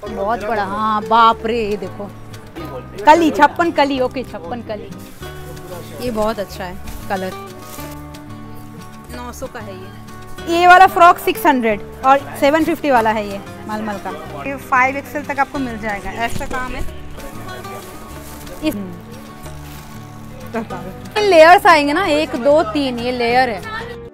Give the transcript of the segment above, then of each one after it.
बहुत बड़ा, हाँ बाप रे, ये देखो कली, 56 कली, ओके 56 कली। ये बहुत अच्छा है कलर, 900 का है ये वाला फ्रॉक 600 और 750 वाला है ये मलमल का। ये 5XL तक आपको मिल जाएगा, ऐसा काम है। इस लेयर्स आएंगे ना, 1 2 3, ये लेयर है।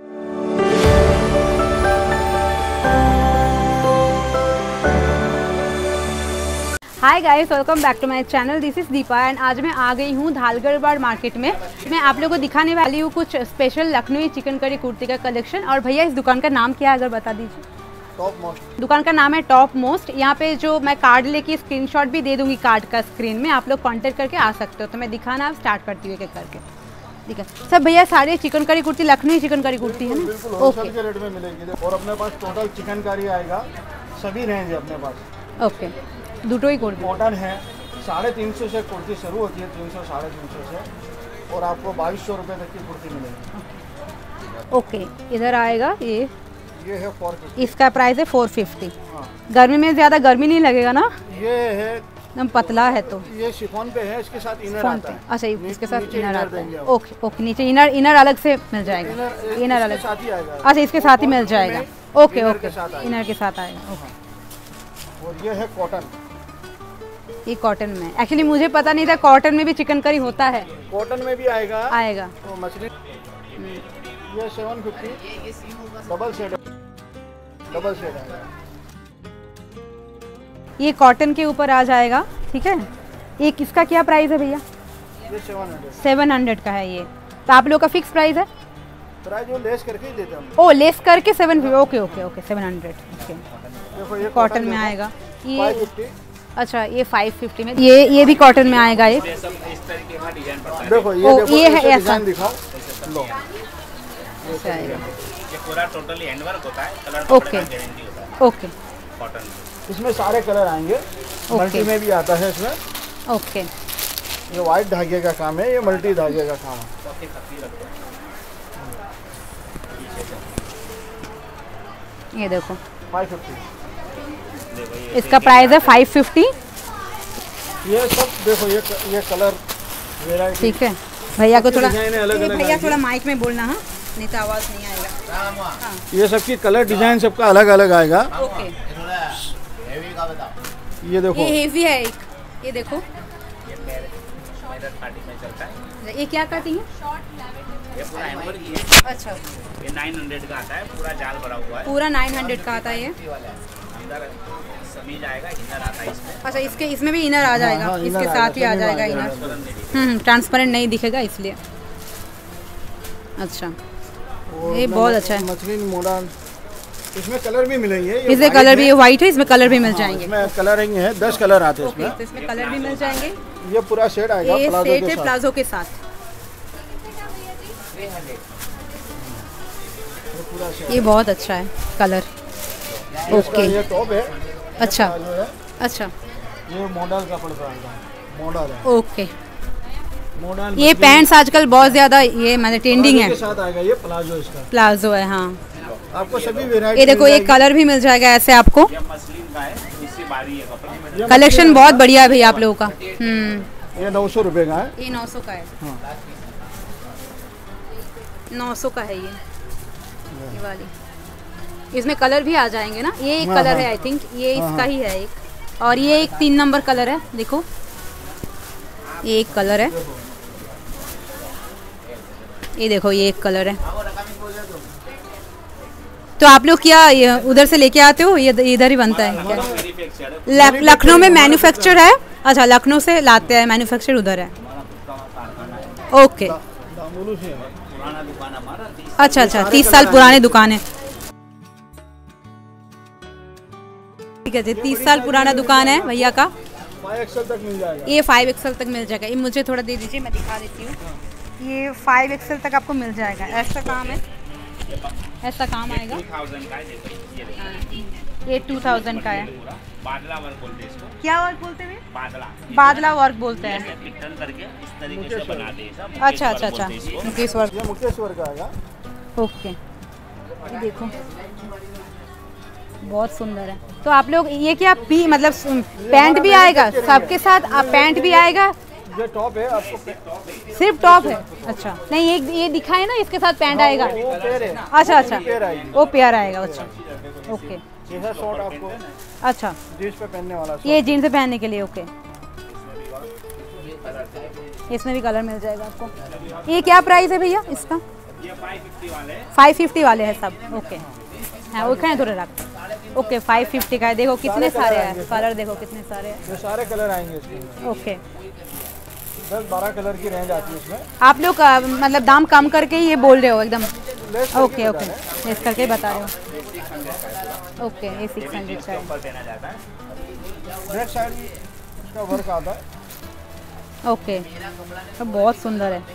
Hi guys, welcome back to my channel. This is Deepa and आज मैं आ गई हूँ धालगढ़ मार्केट में। मैं आप लोगों को दिखाने वाली हूँ कुछ स्पेशल लखनवी चिकनकारी कुर्ती का कलेक्शन। और भैया इस दुकान का नाम क्या है अगर बता दीजिए। टॉप मोस्ट दुकान का नाम है टॉप मोस्ट। यहाँ पे जो मैं कार्ड लेके स्क्रीनशॉट भी दे दूंगी कार्ड का स्क्रीन में, आप लोग कांटेक्ट करके आ सकते हो। तो मैं दिखाना अब स्टार्ट करती हूँ एक करके। ठीक है सब भैया, सारे चिकनकारी कुर्ती लखनवी चिकनकारी कुर्ती है ना? बिल्कुल होलसेल के रेट में मिलेगी। और अपने पास टोटल चिकनकारी आएगा, सभी रेंज है अपने पास। ओके, दुटो ही कुर्ती कॉटन है, 350 से कुर्ती शुरू होती है, 300 350 से, और आपको 2200 रुपये तक की कुर्ती मिलेगी। ओके, इधर आएगा ये है 450, इसका प्राइस है 450। हाँ। गर्मी में ज़्यादा गर्मी नहीं लगेगा ना? ये है एकदम पतला है, तो ये शिफॉन पे है, इसके साथ इनर आता है। अच्छा, इसके साथ इनर आता है। देंगे। ओके ओके, नीचे इनर अलग से मिल जाएगा। इनर अलग साथ ही आएगा। अच्छा, इसके साथ ही मिल जाएगा। ओके ओके, इनर के साथ आएगा। ओके, और ये है कॉटन। ये कॉटन में, एक्चुअली मुझे पता नहीं था कॉटन में भी चिकनकारी होता है। कॉटन में भी आएगा तो मछली। ये 750 डबल शेड आएगा। ये कॉटन के ऊपर आ जाएगा, ठीक है। एक इसका क्या प्राइस है भैया? ये 700 का है ये। तो आप लोग का फिक्स प्राइस है? प्राइस जो लेस करके ही देते हम। ओ, लेस करके 750। Okay okay okay, 700। ओके, देखो ये कॉटन में आएगा ये। 550। अच्छा, ये 550 में। ये भी कॉटन में आएगा ये। देखो ये है ऐसा। दिखाओ लो, ऐसा आएगा। ये पूरा टोटली हैंडवर्क होता है, कलर ओके ओके, कॉटन। इसमें सारे कलर आएंगे। मल्टी में भी आता है इसमें। ओके, ये वाइट धागे का काम है, ये मल्टी धागे का काम है। ये देखो 550। इसका प्राइस है 550। ये सब देखो, ये कलर वेराइटी। ठीक है, भैया को थोड़ा अलग-अलग भैया थोड़ा माइक में बोलना, हाँ, नहीं तो आवाज़ नहीं आएगा। हाँ। ये सबकी कलर डिजाइन सबका अलग अलग आएगा। ओके, ये देखो, ये हेवी है एक, ये देखो। ये मेरठ पार्टी में चलता है। ये क्या करती है? ये पूरा हैंडवर्क ही है। अच्छा, ये 900 का आता है, पूरा जाल भरा हुआ है। पूरा 900 का आता है ये। अंदर समीज आएगा, इनर आता है इसमें। अच्छा, इसमें भी इनर आ जाएगा। हाँ, इसके साथ ही आ जाएगा इनर। ट्रांसपेरेंट नहीं दिखेगा इसलिए। अच्छा, ये बहुत अच्छा है। मछली मॉडर्न, इसमें कलर भी मिलेंगे। इसमें कलर भी व्हाइट है, इसमें कलर भी मिल जाएंगे। इसमें कलरिंग है, 10 कलर आते हैं इसमें। तो इसमें कलर भी मिल जाएंगे। ये पूरा सेट आएगा ये प्लाजो सेट के है साथ। प्लाजो के साथ। ये बहुत अच्छा है कलर। ओके, ये टॉप है। अच्छा जो है अच्छा, ये मॉडल का पड़ता है, मॉडल है। ओके। मॉडल ये पैंट्स आजकल बहुत ज्यादा ये मतलब ट्रेंडिंग है। के साथ आएगा ये प्लाजो इसका। प्लाजो है, हाँ। आपको सभी वेराइटी। ये देखो, ये कलर भी मिल जाएगा ऐसे आपको। ये मसलिन का है, इससे बारी है कपड़ा। कलेक्शन बहुत बढ़िया है भैया आप लोगों का। ये 900 रुपए का है। ये 900 का है। हाँ। 900 का है ये वाली। इसमें कलर भी आ जाएंगे ना। ये एक हाँ, कलर हाँ। है, आई थिंक ये इसका ही है एक। और ये एक 3 नंबर कलर है, देखो ये एक कलर है। ये देखो, ये एक कलर है। तो आप लोग क्या उधर से लेके आते हो? ये इधर ही बनता है क्या? लखनऊ में मैन्युफैक्चर है? अच्छा, लखनऊ से लाते हैं, मैन्युफैक्चर उधर है। ओके, पुराना दुकान हमारा। अच्छा 30 साल पुरानी दुकान है। ठीक है जी, 30 साल पुराना दुकान है भैया का। 5XL तक मिल जाएगा। ये 5XL तक मिल जाएगा। ये मुझे थोड़ा दे दीजिए, मैं दिखा देती हूँ। ये 5XL तक आपको मिल जाएगा। ऐसा काम है, ऐसा काम आएगा। 2000 का है, देखो ये देखो। ये 2000 का है। पूरा बादला वर्क बोलते हैं इसको। क्या वर्क बोलते हैं? बादला। बादला वर्क बोलते हैं। पिक्टन करके इस तरीके से बना दे सब। अच्छा अच्छा अच्छा, मुकेश वर्क। ये मुकेश वर्क आएगा। ओके, ये देखो, बहुत सुंदर है। तो आप लोग ये क्या मतलब पैंट भी आएगा सबके साथ? आप पैंट भी आएगा? ये टॉप है आपको, सिर्फ टॉप है? अच्छा, नहीं ये दिखाए ना, इसके साथ पैंट आएगा? वो पेयर है। अच्छा अच्छा, वो पेयर आएगा। अच्छा ओके। ये है शॉर्ट आपको, अच्छा जीन्स पे पहनने वाला, ये जीन्स पे पहनने के लिए। ओके, इसमें भी कलर मिल जाएगा आपको। ये क्या प्राइस है भैया इसका? ये 550 वाले हैं। 550 वाले हैं सब? ओके, हाँ वो खाए थोड़े रख। ओके 550 का है। देखो कितने सारे हैं कलर, देखो कितने सारे हैं। ये सारे कलर आएंगे इसमें। ओके, 10-12 कलर की रेंज आती है इसमें। आप लोग मतलब दाम कम करके ही ये बोल रहे हो एकदम? लेस ओके ओके, लेस करके बता रहे हो। ओके, ये 600 का है। ऊपर देना जाता है। बैक साइड का वर्क आता है। ओके, तो बहुत सुंदर है।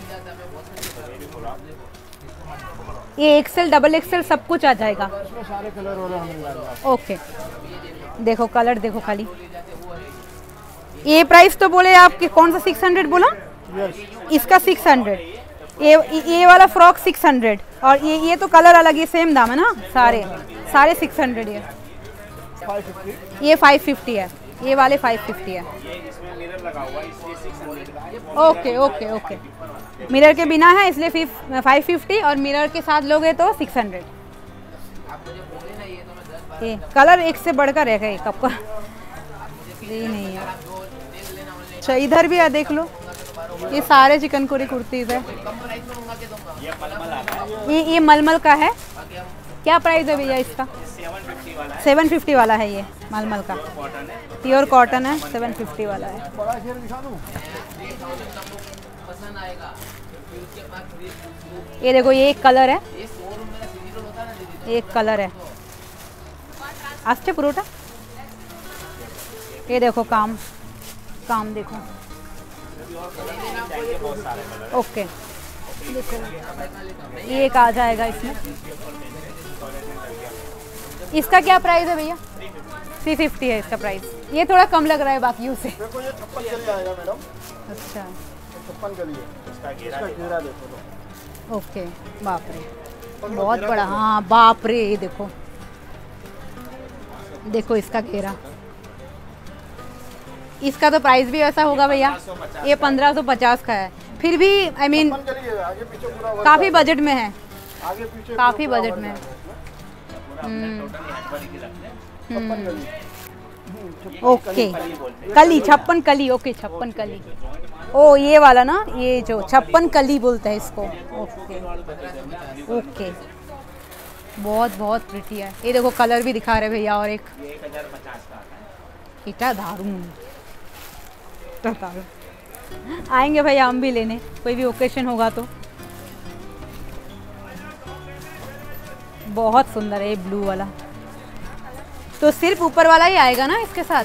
ये एक्सेल डबल एक्सेल सब कुछ आ जाएगा? इसमें सारे कलर वाले मिल जाएंगे। ओके, देखो कलर देखो खाली। ये प्राइस तो बोले आपके कौन सा 600 बोला? इसका 600। ये वाला फ्रॉक 600 और ये तो कलर अलग, ये सेम दाम है ना? सारे 600। ये 550। ये 550 है, ये वाले 550 है। ये इसमें मिरर लगा हुआ है इसलिए 600 का है। ओके ओके ओके, मिरर के बिना है इसलिए 550 और मिरर के साथ लोगे तो 600। ये कलर एक से बढ़कर रहेगा ये कप का, ये नहीं है। अच्छा इधर भी है, देख लो, ये सारे चिकनकोरी कुर्तीज है। ये मलमल आता है। ये मलमल का है। क्या प्राइस है भैया इसका? 750 वाला है। 750 वाला है ये मलमल का, कॉटन है। प्योर कॉटन है। 750 वाला है। बड़ा घेर दिखा दूं? ये देखो, ये एक कलर है, एक कलर है आस्ते पुरोटा। ये देखो काम देखो। ओके, देखो ये एक आ जाएगा इसमें। इसका क्या प्राइस है भैया? 350 है इसका प्राइस। ये थोड़ा कम लग रहा है बाकियों से। देखो ये 56 गली आएगा मैडम। अच्छा 56 गली है। इसका इसका घेरा देखो तो। ओके, बाप रे बहुत बड़ा। हाँ बाप रे, ये देखो देखो इसका घेरा। इसका तो प्राइस भी ऐसा होगा भैया? ये 1550 का है, फिर भी आई मीन आगे पीछे पूरा वर्क काफ़ी बजट में है, आगे पीछे काफ़ी बजट में है। ओके, कली 56 कली। ओके 56 कली। ओ ये वाला ना, ये जो 56 कली बोलते हैं इसको। ओके ओके, बहुत बहुत प्रिटी है। ये देखो कलर भी दिखा रहे भैया। और एक 1050 का आता है। इटा दारू आएंगे भैया हम भी लेने, कोई भी ओकेशन होगा तो। बहुत सुंदर है ये ब्लू वाला। तो सिर्फ ऊपर वाला ही आएगा ना इसके साथ?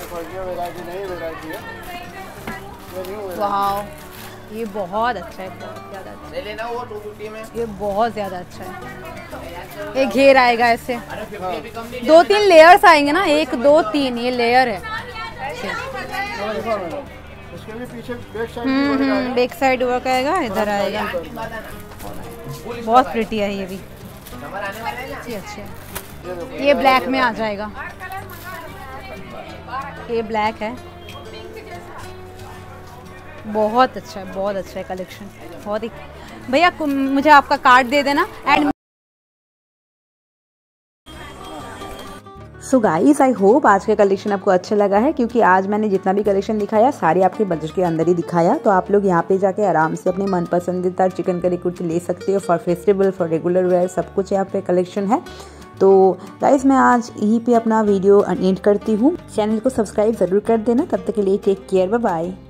वाह, ये बहुत अच्छा है, बहुत ज़्यादा अच्छा। ले लेना वो 250 में। ये बहुत ज़्यादा अच्छा है। ये घेर आएगा ऐसे, 2-3 लेयर्स आएंगे ना, 1 2 3 ये लेयर है। इसके भी पीछे बैक साइड वर्क आएगा, इधर आएगा। बहुत प्रिटी है ये भी, अच्छी अच्छी है। ये ब्लैक में आ जाएगा, ये ब्लैक है। बहुत अच्छा है, बहुत अच्छा है कलेक्शन, बहुत ही। भैया मुझे आपका कार्ड दे देना। And so guys, I hope आज का कलेक्शन आपको अच्छा लगा है, क्योंकि आज मैंने जितना भी कलेक्शन दिखाया सारे आपके बजट के अंदर ही दिखाया। तो आप लोग यहाँ पे जाके आराम से अपने मन पसंदीदा चिकनकारी कुर्ती ले सकते हो, for festival, for regular wear, सब कुछ यहाँ पे कलेक्शन है। तो गाइस, मैं आज यहीं पे अपना वीडियो एंड करती हूँ। चैनल को सब्सक्राइब ज़रूर कर देना। तब तक के लिए टेक केयर, बाय बाय।